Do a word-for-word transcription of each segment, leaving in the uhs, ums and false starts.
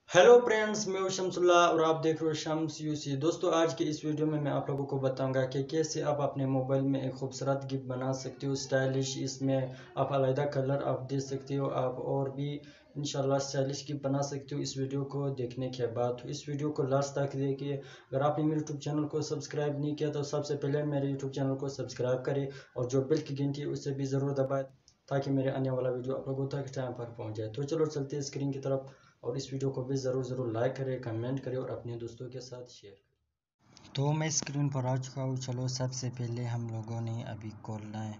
Hello friends, मैं हूं शमसुल्लाह और आप देख रहे हो शम्स यूसी। दोस्तों, आज की इस वीडियो में मैं आप लोगों को बताऊंगा कि कैसे आप अपने मोबाइल में एक खूबसूरत गिफ्ट बना सकते हो, स्टाइलिश। इसमें आप अलग कलर आप दे सकते हो, आप और भी इंशाल्लाह स्टाइलिश गिफ्ट बना सकते हो इस वीडियो को देखने के बाद। तो इस वीडियो को लास्ट तक देखिए। अगर आपने मेरे यूट्यूब चैनल को सब्सक्राइब नहीं किया तो सबसे पहले मेरे यूट्यूब चैनल को सब्सक्राइब करें और जो बेल की घंटी है उसे भी ज़रूर दबाएं ताकि मेरे आने वाला वीडियो आप लोगों तक टाइम पर पहुंच जाए। तो चलो चलते हैं स्क्रीन की तरफ और इस वीडियो को भी ज़रूर ज़रूर लाइक करें, कमेंट करें और अपने दोस्तों के साथ शेयर करें। तो मैं स्क्रीन पर आ चुका हूँ। चलो सबसे पहले हम लोगों ने अभी खोलना है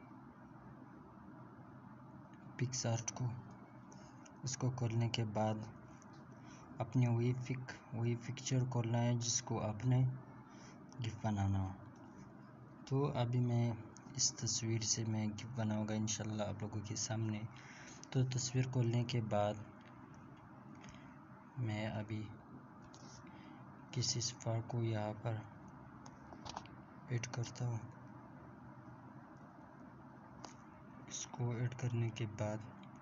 पिक्सआर्ट को। उसको खोलने के बाद अपने वही पिक वही पिक्चर खोलना है जिसको आपने गिफ्ट बनाना हो। तो अभी मैं इस तस्वीर से मैं गिफ्ट बनाऊंगा इंशाल्लाह आप लोगों के सामने। तो तस्वीर खोलने के बाद मैं अभी किसी स्टार को यहाँ पर ऐड करता हूँ। इसको ऐड करने के बाद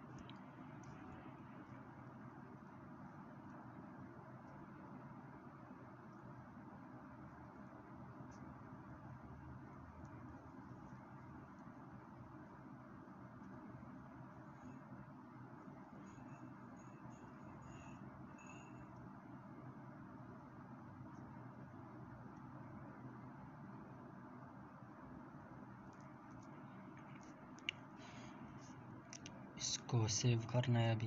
इसको सेव करना है। अभी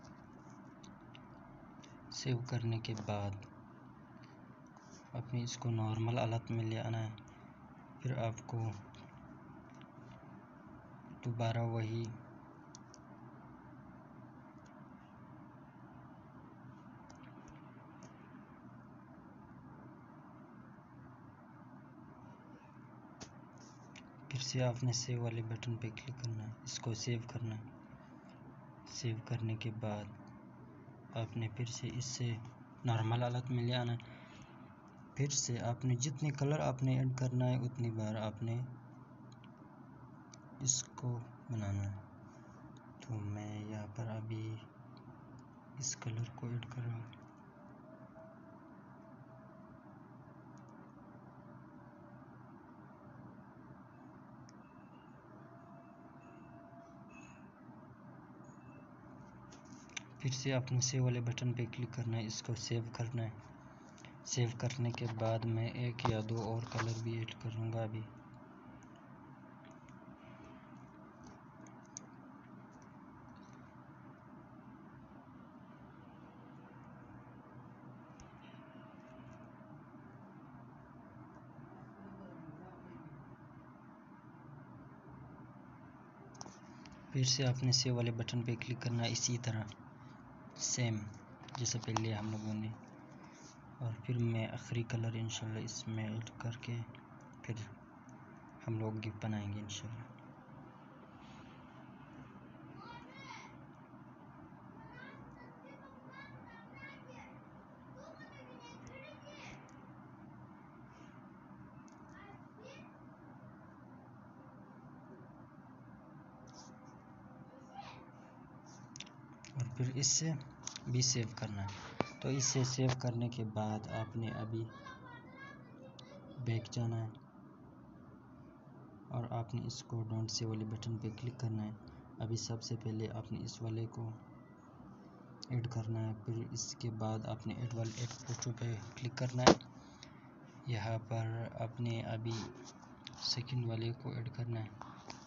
सेव करने के बाद अपने इसको नॉर्मल हालत में ले आना है। फिर आपको दोबारा वही फिर से आपने सेव वाले बटन पे क्लिक करना है, इसको सेव करना है। सेव करने के बाद आपने फिर से इससे नॉर्मल हालत में ले आना है। फिर से आपने जितने कलर आपने ऐड करना है उतनी बार आपने इसको बनाना है। तो मैं यहाँ पर अभी इस कलर को ऐड कर रहा हूँ। फिर से आपने सेव वाले बटन पे क्लिक करना है, इसको सेव करना है। सेव करने के बाद मैं एक या दो और कलर भी ऐड करूँगा अभी। फिर से आपने सेव वाले बटन पे क्लिक करना है, इसी तरह सेम जैसे पहले हम लोगों ने। और फिर मैं आखिरी कलर इंशाल्लाह इसमें ऐड करके फिर हम लोग गिफ्ट बनाएंगे इंशाल्लाह। और फिर इससे भी सेव करना है। तो इससे सेव करने के बाद आपने अभी बैक जाना है और आपने इसको डोंट सेव वाले बटन पे क्लिक करना है। अभी सबसे पहले आपने इस वाले को ऐड करना है। फिर इसके बाद आपने ऐड वाले ऐड फोटो पे क्लिक करना है। यहाँ पर आपने अभी सेकंड वाले को ऐड करना है।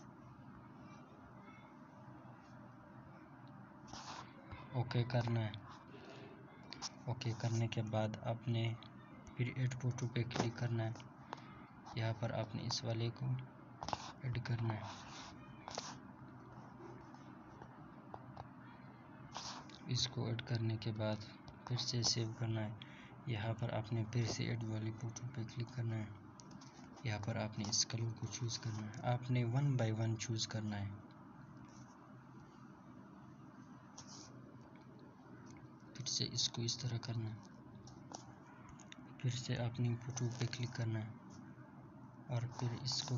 ओके करना है। ओके करने के बाद आपने फिर ऐड फोटो पे क्लिक करना है। यहाँ पर आपने इस वाले को ऐड करना है। इसको ऐड करने के बाद फिर से सेव करना है। यहाँ पर आपने फिर से ऐड वाली फोटो पे क्लिक करना है। यहाँ पर आपने इस कलर को चूज़ करना है। आपने वन बाय वन चूज़ करना है। फिर से इसको इस तरह करना है। फिर से आपने फोटो पे क्लिक करना है और फिर इसको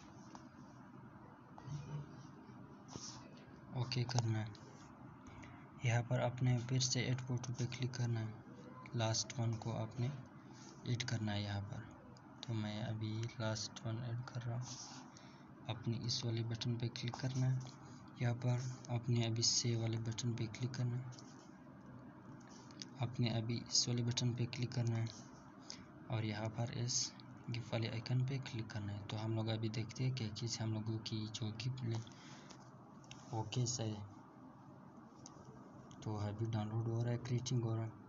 ओके करना है। यहाँ पर आपने फिर से ऐड फोटो पे क्लिक करना है, लास्ट वन को आपने ऐड करना है यहाँ पर। तो मैं अभी लास्ट वन ऐड कर रहा हूँ। आपने इस वाले बटन पे क्लिक करना है, यहाँ पर आपने अभी सेव वाले बटन पे क्लिक करना है, आपने अभी इस वाले बटन पे क्लिक करना है और यहाँ पर इस गिफ्ट वाले आइकन पे क्लिक करना है। तो हम लोग अभी देखते हैं क्या चीज़ हम लोगों की जो गिफ्ट ले वो कैसा है। तो अभी डाउनलोड हो रहा है, क्रिएटिंग हो रहा है।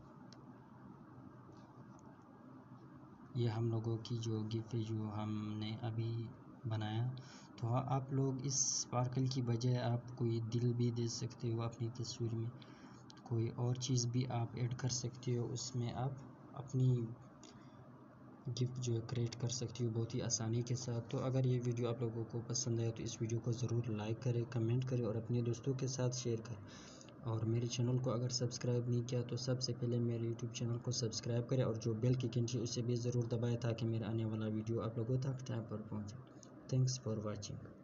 ये हम लोगों की जो गिफ्ट है जो हमने अभी बनाया। तो हाँ, आप लोग इस स्पार्कल की बजाय आप कोई दिल भी दे सकते हो अपनी तस्वीर में, कोई और चीज़ भी आप ऐड कर सकते हो, उसमें आप अपनी गिफ्ट जो है क्रिएट कर सकती हो बहुत ही आसानी के साथ। तो अगर ये वीडियो आप लोगों को पसंद आया तो इस वीडियो को ज़रूर लाइक करें, कमेंट करें और अपने दोस्तों के साथ शेयर करें। और मेरे चैनल को अगर सब्सक्राइब नहीं किया तो सबसे पहले मेरे यूट्यूब चैनल को सब्सक्राइब करें और जो बेल की घंटी उसे भी ज़रूर दबाएं ताकि मेरा आने वाला वीडियो आप लोगों तक टाइम पर पहुँचे। Thanks for watching.